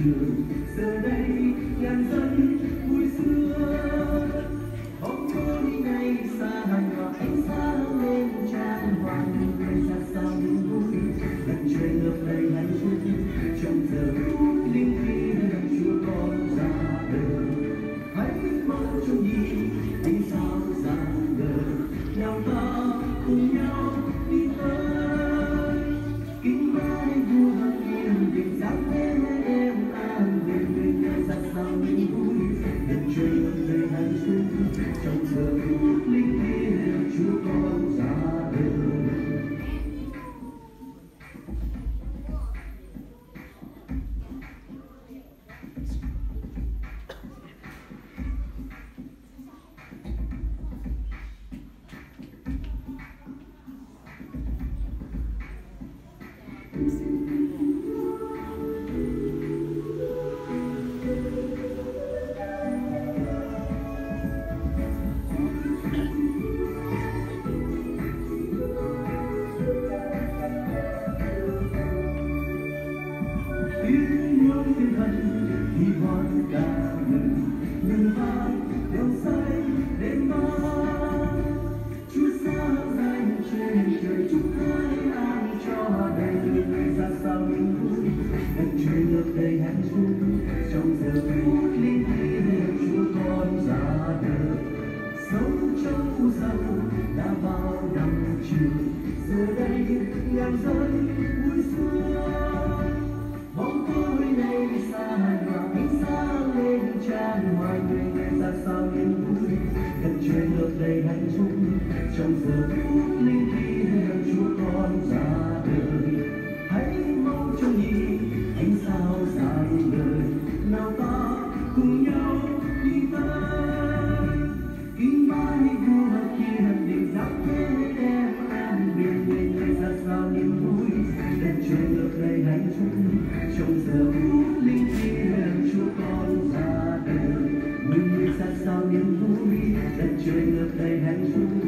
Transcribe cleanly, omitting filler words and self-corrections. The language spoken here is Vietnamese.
trường giờ đây ngàn dân vui xưa bóng tối ngày xa hàng và ánh sáng lên trang hoàng người ra sao niềm vui lần trời ngập đầy hạnh phúc trong giờ phút linh thiêng Chúa con ra đời hãy mong cho nhìn ánh sao rạng ngời nào ta cùng nhau đi tới kính bái vua thiên đình giáng thế em an bình người người ra sao niềm vui lần trời ngập đầy hạnh phúc trong giờ phút linh thiêng Chúa con ra đời. Trong giờ phút linh thiêng Chúa con ra đời sống trong khu dân đã bao năm trường giờ đây ngàn dân vui xưa bóng tối nay xa và ánh sáng lên tràn ngoài người người ra sao niềm vui đất trời ngập đầy hạnh phúc trong giờ phút linh thiêng Chúa con ra đời hãy mong cho nhìn ánh sao rạng ngời nào ta cùng nhau đi tới kính bái vua thiên đình giáng thế em an bình người người ra sao niềm vui đất trời ngập đầy hạnh phúc trong giờ phút linh thiêng Chúa con ra đời người người ra sao niềm vui đất trời ngập đầy hạnh phúc